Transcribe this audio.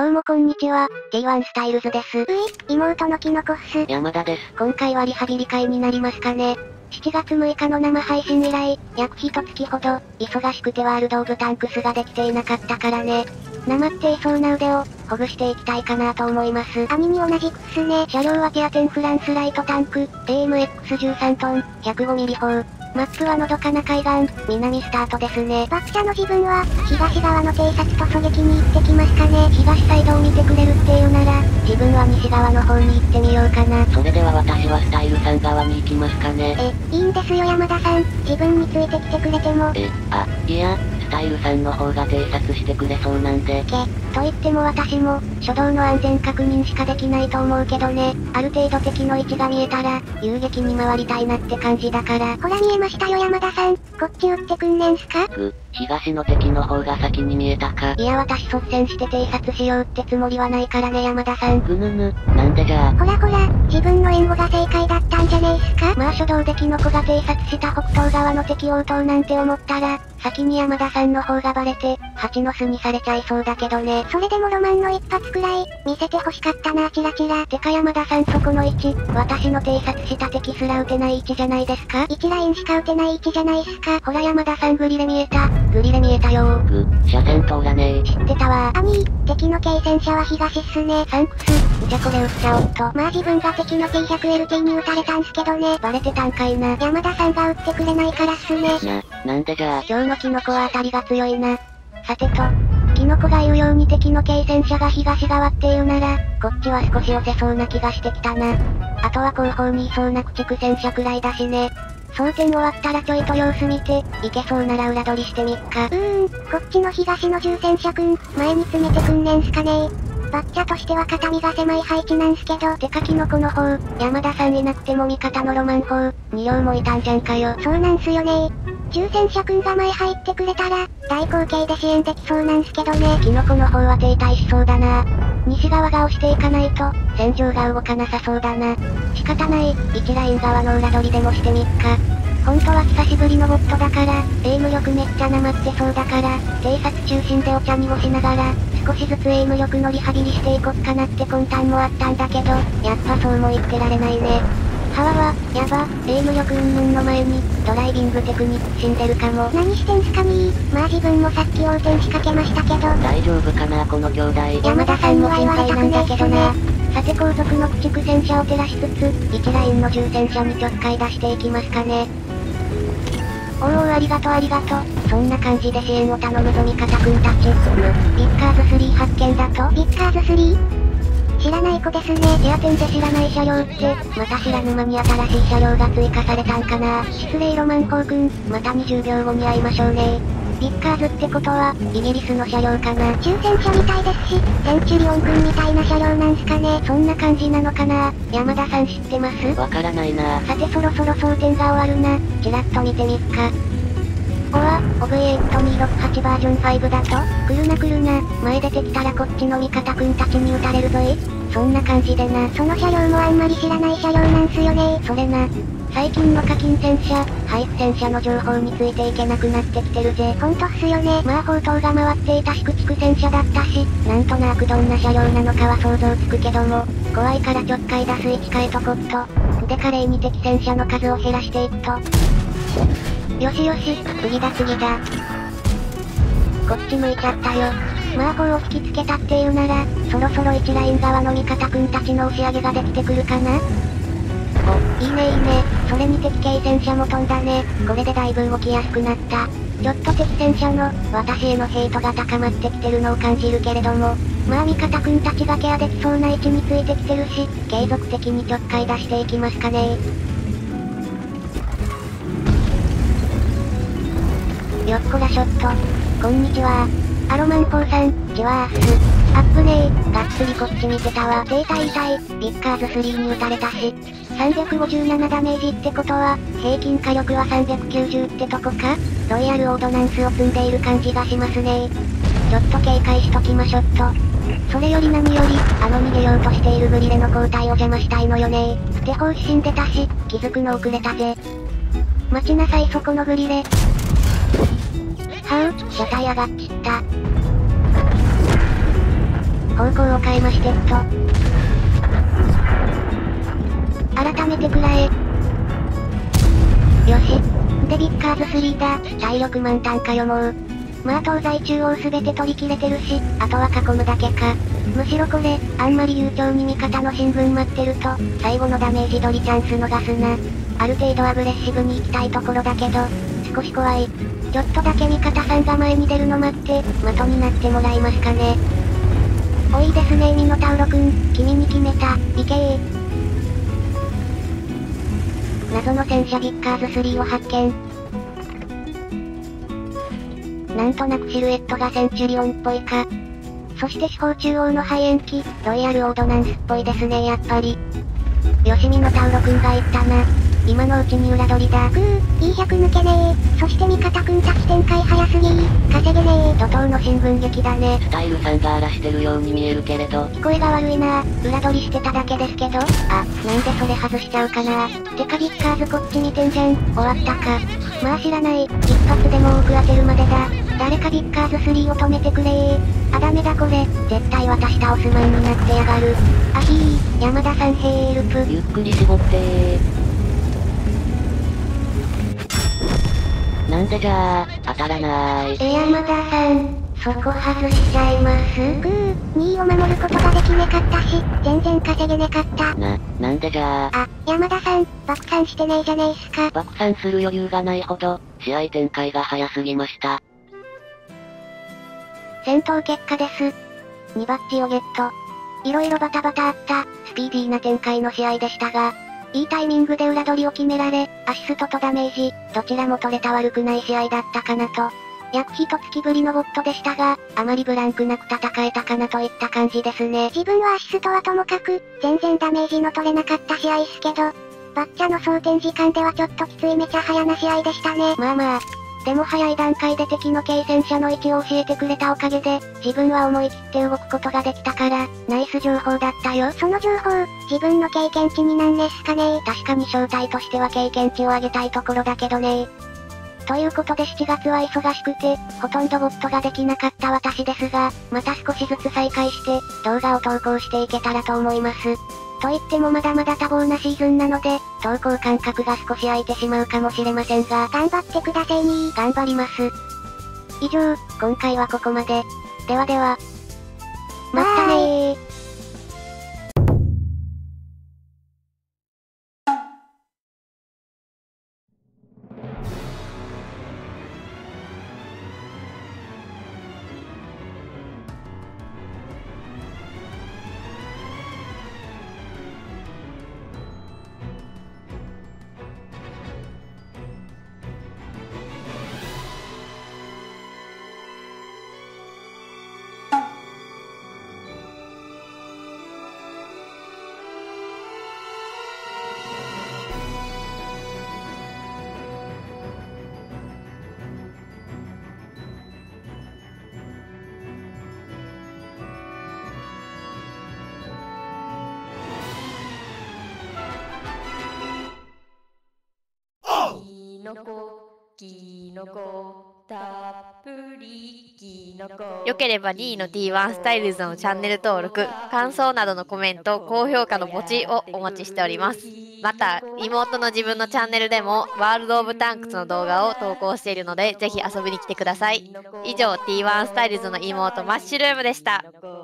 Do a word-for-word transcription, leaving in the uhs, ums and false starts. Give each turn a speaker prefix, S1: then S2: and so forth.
S1: うもこんにちは、ティーワン スタイルズです。
S2: うい、妹のキノコっす。
S3: 山田です。
S1: 今回はリハビリ会になりますかね。しちがつむいかの生配信以来、約ひとつきほど、忙しくてワールドオブタンクスができていなかったからね。なまっていそうな腕を、ほぐしていきたいかなと思います。
S2: 兄に同じくっすね。
S1: 車両はティアテンフランスライトタンク、エーエムエックスじゅうさん トン、ひゃくごミリ砲。マップはのどかな海岸、南スタートですね。
S2: 爆車の自分は、東側の偵察と狙撃に行ってきますかね。
S1: 東サイドを見てくれるっていうなら、自分は西側の方に行ってみようかな。
S3: それでは私はスタイルさん側に行きますかね。
S2: え、いいんですよ山田さん。自分についてきてくれても。
S3: え、あ、いや、スタイルさんの方が偵察してくれそうなんで。
S1: け、と言っても私も、初動の安全確認しかできないと思うけどね。ある程度敵の位置が見えたら、遊撃に回りたいなって感じだから。
S2: ほら見えましたよ山田さん。こっち撃ってくんねんすか？
S3: ぐ、東の敵の方が先に見えたか。
S1: いや私率先して偵察しようってつもりはないからね山田さん。
S3: ぐぬぬ、なんでじゃあ。
S2: ほらほら、自分の援護が正解だったんじゃねえっすか？
S1: まあ初動でキノコが偵察した北東側の敵応答なんて思ったら、先に山田さんの方がバレて、蜂の巣にされちゃいそうだけどね。
S2: それでもロマンの一発くらい、見せて欲しかったなチラチラ。
S1: てか山田さんそこの位置、私の偵察した敵すら撃てない位置じゃないですか？
S2: いちラインしか撃てない位置じゃないっすか？
S1: ほら山田さんグリレ見えた。グリレ見えたよー。
S3: ぐ、車線通らねえ。
S1: 知ってたわー。
S2: 兄、敵の軽戦車は東っすね。
S1: サンクス。じゃこれ撃っちゃおっと。
S2: まあ自分が敵の ティーひゃくエルティー に撃たれたんすけどね。
S1: バレてたんかいな。
S2: 山田さんが撃ってくれないからっすね。
S3: な、なんでじゃあ。
S1: 今日のキノコは当たりが強いな。さてと、キノコが言うように敵の軽戦車が東側っていうなら、こっちは少し押せそうな気がしてきたな。あとは後方にいそうな駆逐戦車くらいだしね。装填終わったらちょいと様子見て、いけそうなら裏取りしてみっか。
S2: うーん、こっちの東の重戦車くん、前に詰めてくんねんすかねー。バッチャとしては肩身が狭い配置なんすけど。
S1: てかキノコの方、山田さんいなくても味方のロマン砲、に両もいたんじゃんかよ。
S2: そうなんすよねー。重戦車くんが前入ってくれたら、大口径で支援できそうなんすけどね。
S1: キノコの方は停滞しそうだな。西側が押していかないと、戦場が動かなさそうだな。仕方ない、いちライン側の裏取りでもしてみっか。本当は久しぶりのボットだから、エイム力めっちゃなまってそうだから、偵察中心でお茶濁しながら、少しずつエイム力のリハビリしていこっかなって魂胆もあったんだけど、やっぱそうも言ってられないね。ハワは、やば、エイム力云々の前に、ドライビングテクニック死んでるかも。
S2: 何してんすかみー。まあ自分もさっき横転仕掛けましたけど。
S3: 大丈夫かなこの兄弟。
S1: 山田さんも心配なんだけどな。さて後続の駆逐戦車を照らしつつ、いちラインの重戦車にちょっかい出していきますかね。おーおーありがとうありがとう。そんな感じで支援を頼むぞ味方くんたち。む、ビッカーズスリー発見だと？
S2: ビッカーズスリー？知らない子ですね。
S1: ティアテンで知らない車両って、また知らぬ間に新しい車両が追加されたんかな。失礼ロマン砲くん、またにじゅうびょうごに会いましょうね。ビッカーズってことは、イギリスの車両かな。
S2: 重戦車みたいですし、センチュリオンくんみたいな車両なんすかね。
S1: そんな感じなのかな。山田さん知ってます？
S3: わからないな。
S1: さてそろそろ装填が終わるな。ちらっと見てみっか。おわ、オブイエイトにひゃくろくじゅうはちバージョンファイブだと？来るな来るな。前出てきたらこっちの味方くんたちに撃たれるぞい。そんな感じでな。
S2: その車両もあんまり知らない車両なんすよね。
S1: それな。最近の課金戦車、配布戦車の情報についていけなくなってきてるぜ。
S2: ほんとっすよね。
S1: まあ砲塔が回っていたし駆逐戦車だったし、なんとなくどんな車両なのかは想像つくけども、怖いからちょっかい出す位置変えとこっと。で華麗に敵戦車の数を減らしていくと。よしよし、次だ次だ。こっち向いちゃったよ。まあ砲を引きつけたっていうなら、そろそろいちライン側の味方くんたちの押し上げができてくるかな？お、いいねいいね。それに敵軽戦車も飛んだね。これでだいぶ動きやすくなった。ちょっと敵戦車の、私へのヘイトが高まってきてるのを感じるけれども、まあ味方くんたちがケアできそうな位置についてきてるし、継続的にちょっかい出していきますかね。よっこらショット。こんにちは。アロマンポーさん、チワース。アップねー。がっつりこっち見てたわ。停滞痛い。ビッカーズスリーに撃たれたし。さんびゃくごじゅうななダメージってことは、平均火力はさんびゃくきゅうじゅうってとこか？ロイヤルオードナンスを積んでいる感じがしますね。ちょっと警戒しときましょっと。それより何より、あの逃げようとしているグリレの交代を邪魔したいのよねー。不手法死んでたし、気づくの遅れたぜ。待ちなさいそこのグリレ。はう、車体上がっちった。 方向を変えましてっと。改めて食らえ。よし。でビッカーズスリーだ。体力満タンかよもう。まあ東西中央すべて取り切れてるし、あとは囲むだけか。むしろこれ、あんまり悠長に味方の進軍待ってると、最後のダメージ取りチャンス逃すな。ある程度アグレッシブに行きたいところだけど、少し怖い。ちょっとだけ味方さんが前に出るの待って、的になってもらえますかね。おいですねミノタウロくん、君に決めた、いけー。謎の戦車ビッカーズスリーを発見。なんとなくシルエットがセンチュリオンっぽいか。そして四方中央の肺炎機、ロイヤルオードナンスっぽいですねやっぱり。よしミノタウロくんが言ったな。今のうちに裏取りだ。
S2: ぐー、イーひゃく抜けねー。そして味方くんたち展開早すぎー。稼げねー。
S1: 怒涛の進軍劇だね。
S3: スタイルさんが荒らしてるように見えるけれど。
S1: 聞こえが悪いなー。裏取りしてただけですけど。あ、なんでそれ外しちゃうかなー。てかビッカーズこっち見てんじゃん。終わったか。まあ知らない。一発でも多く当てるまでだ。誰かビッカーズスリーを止めてくれー。あ、ダメだこれ。絶対私倒すマンになってやがる。あひー、山田さんヘールプ。
S3: ゆっくり絞ってー。なんでじゃあ、当たらなーい。
S1: え、山田さん、そこ外しちゃいます？
S2: ぐー、にいを守ることができねかったし、全然稼げねかった。
S3: な、なんでじゃあ。
S2: あ、山田さん、爆散してねえじゃねえっすか。
S3: 爆散する余裕がないほど、試合展開が早すぎました。
S1: 戦闘結果です。にバッジをゲット。いろいろバタバタあった、スピーディーな展開の試合でしたが、いいタイミングで裏取りを決められ、アシストとダメージ、どちらも取れた悪くない試合だったかなと。約一月ぶりのゴッドでしたが、あまりブランクなく戦えたかなといった感じですね。
S2: 自分はアシストはともかく、全然ダメージの取れなかった試合っすけど、バッチャの装填時間ではちょっときついめちゃ早な試合でしたね。
S1: まあまあ。でも早い段階で敵の軽戦車の位置を教えてくれたおかげで、自分は思い切って動くことができたから、ナイス情報だったよ。
S2: その情報、自分の経験値になんですかね。
S1: 確かに正体としては経験値を上げたいところだけどね。ということでしちがつは忙しくて、ほとんどゴッドができなかった私ですが、また少しずつ再開して、動画を投稿していけたらと思います。と言ってもまだまだ多忙なシーズンなので、投稿間隔が少し空いてしまうかもしれませんが、
S2: 頑張ってくださいにー。
S1: 頑張ります。以上、今回はここまで。ではでは。またねー。
S4: きのこ、きのこ、たっぷりきのこ。
S5: よければにいの ティーワン スタイルズのチャンネル登録、感想などのコメント、高評価のポチをお待ちしております。また、妹の自分のチャンネルでも、ワールドオブタンクスの動画を投稿しているので、ぜひ遊びに来てください。以上、ティーワン スタイルズの妹マッシュルームでした。